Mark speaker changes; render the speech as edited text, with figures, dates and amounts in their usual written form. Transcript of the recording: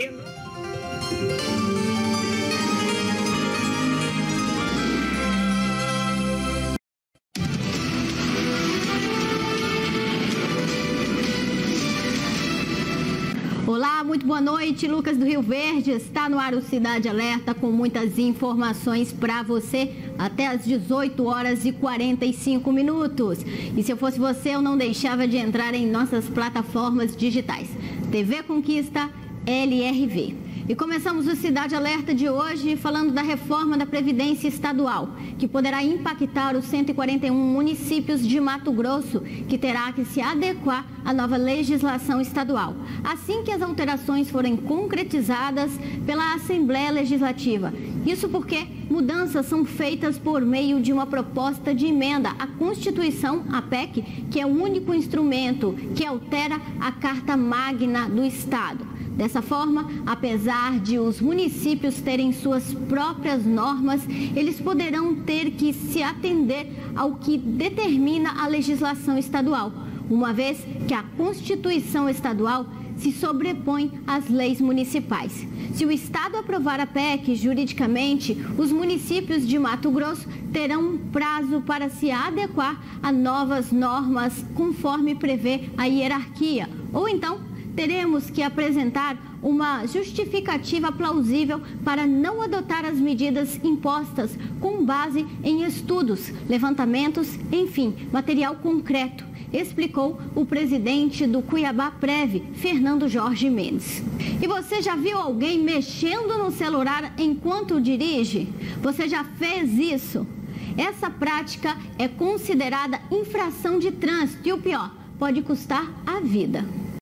Speaker 1: governo.
Speaker 2: Olá, muito boa noite. Lucas do Rio Verde, está no ar o Cidade Alerta com muitas informações para você até às 18 horas e 45 minutos. E se eu fosse você, eu não deixava de entrar em nossas plataformas digitais. TV Conquista, LRV. E começamos o Cidade Alerta de hoje falando da reforma da Previdência Estadual, que poderá impactar os 141 municípios de Mato Grosso, que terá que se adequar à nova legislação estadual, assim que as alterações forem concretizadas pela Assembleia Legislativa. Isso porque mudanças são feitas por meio de uma proposta de emenda à Constituição, a PEC, que é o único instrumento que altera a Carta Magna do Estado. Dessa forma, apesar de os municípios terem suas próprias normas, eles poderão ter que se atender ao que determina a legislação estadual, uma vez que a Constituição estadual se sobrepõe às leis municipais. Se o Estado aprovar a PEC juridicamente, os municípios de Mato Grosso terão um prazo para se adequar a novas normas conforme prevê a hierarquia, ou então teremos que apresentar uma justificativa plausível para não adotar as medidas impostas com base em estudos, levantamentos, enfim, material concreto, explicou o presidente do Cuiabá Prev, Fernando Jorge Mendes. E você já viu alguém mexendo no celular enquanto dirige? Você já fez isso? Essa prática é considerada infração de trânsito e o pior, pode custar a vida.